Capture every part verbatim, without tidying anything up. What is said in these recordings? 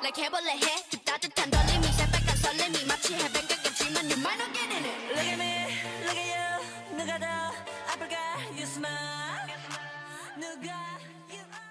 like 해볼래 해 그 따뜻한 떨림이 새빨간 설렘이 마치 해변가겠지만 you might not get in it. Look at me, look at you. 누가 더 아플까? You smile. 누가 you are.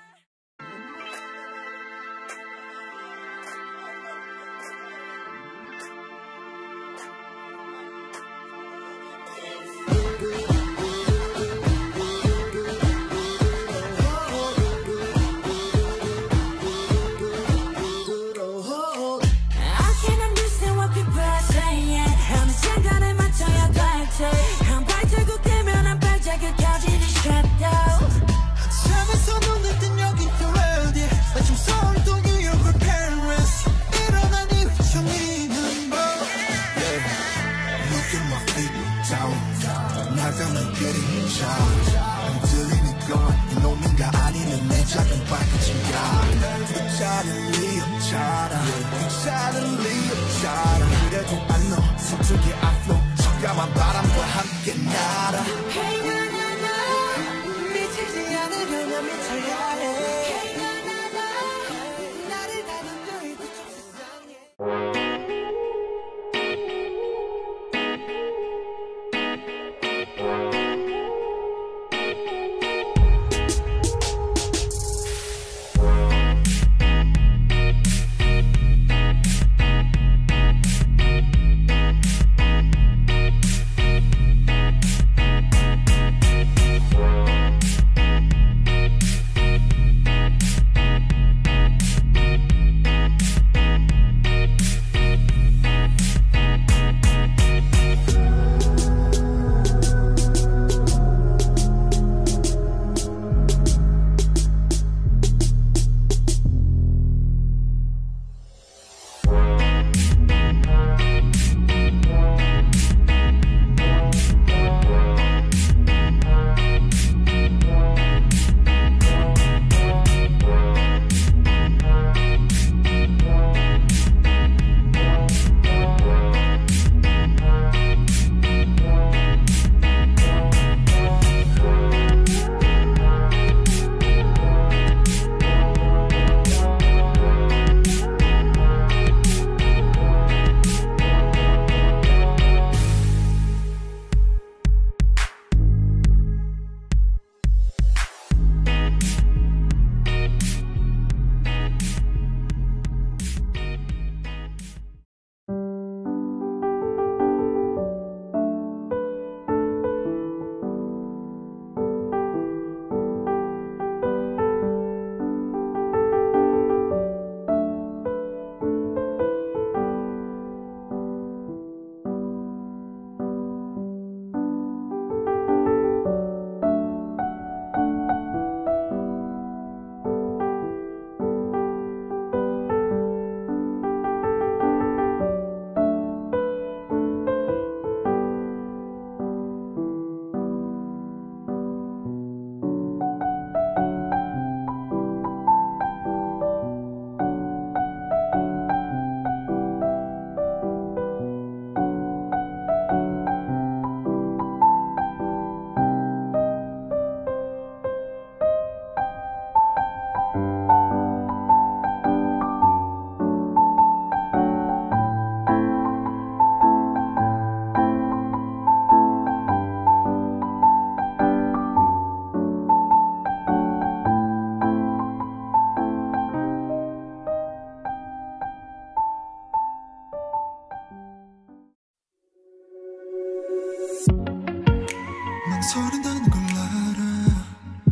망설인다는 걸 알아.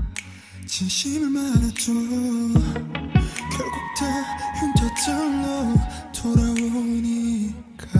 진심을 말해줘. 결국 다 흉터들로 돌아오니까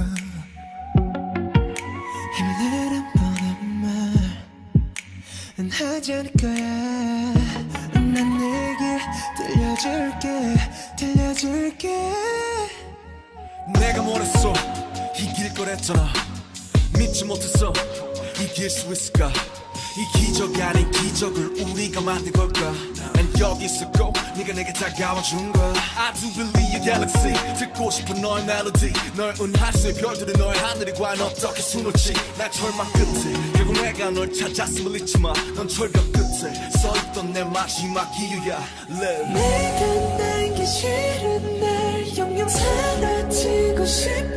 힘내란 뻔한 말은 하지 않을 거야. 난 내게 들려줄게 들려줄게. 내가 뭐랬어. 이길 거랬잖아. 믿지 못했어. 이길 수 있을까? 이 기적이 아닌 기적을 우리가 만든 걸까? 난 여기 있었고 네가 내게 다가와준 거야. I do believe your galaxy. 듣고 싶은 너의 멜로디. 널 은하수의 별들은 너의 하늘이 과연 어떻게 수놓지. 날 절망 끝에 결국 내가 널 찾았음을 잊지 마. 넌 철벽 끝에 서있던 내 마지막 이유야. Live. 내가 난 게 싫은 날 영영 보고 싶어